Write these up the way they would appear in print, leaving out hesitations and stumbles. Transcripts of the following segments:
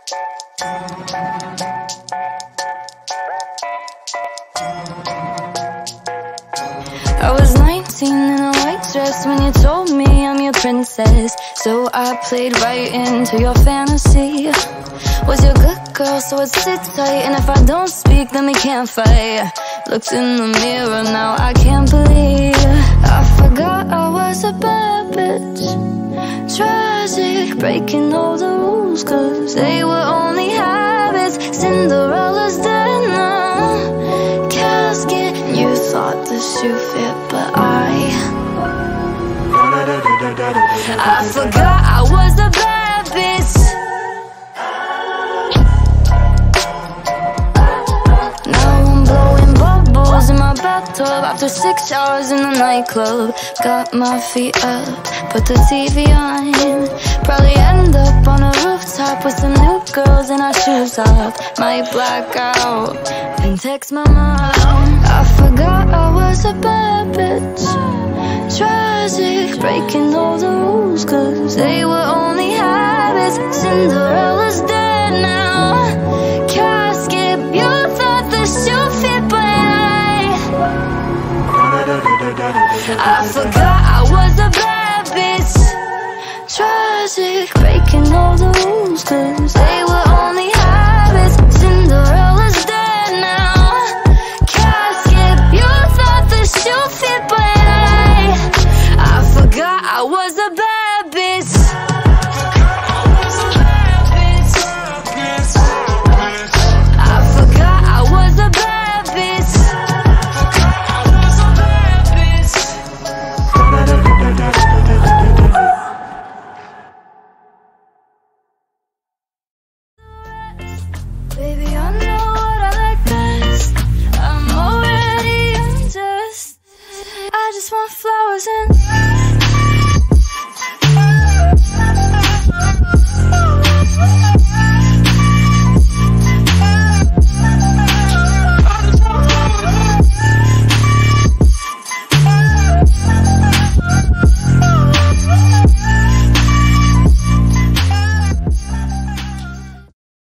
I was 19 in a white dress when you told me I'm your princess. So I played right into your fantasy. Was your good girl, so I'd sit tight. And if I don't speak, then we can't fight. Looked in the mirror, now I can't believe I forgot I was a bad bitch. Tragic, breaking all the rules, cause they were only habits. Cinderella's dead now. Casket, you thought the shoe fit, but I forgot I was a bad bitch. Now I'm blowing bubbles in my bathtub after 6 hours in the nightclub. Got my feet up, put the TV on. Probably end up on a rooftop with some new girls and our shoes off. Might black out and text my mom. I forgot I was a bad bitch. Tragic, breaking all the rules, cause they were only habits. Cinderella's dead now. Casket, you thought the shoe fit, but I forgot I was a bad bitch. Tragic, breaking all the rules, cause they were only habits. Cinderella's dead now. Casket, you thought the shoe fit, but I forgot I was a bad bitch. I forgot I was a bad bitch. Baby, I know what I like best. I'm already undressed. I just want flowers and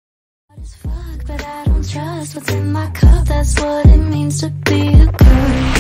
but I don't trust what's in my cup. That's what it means to be a girl.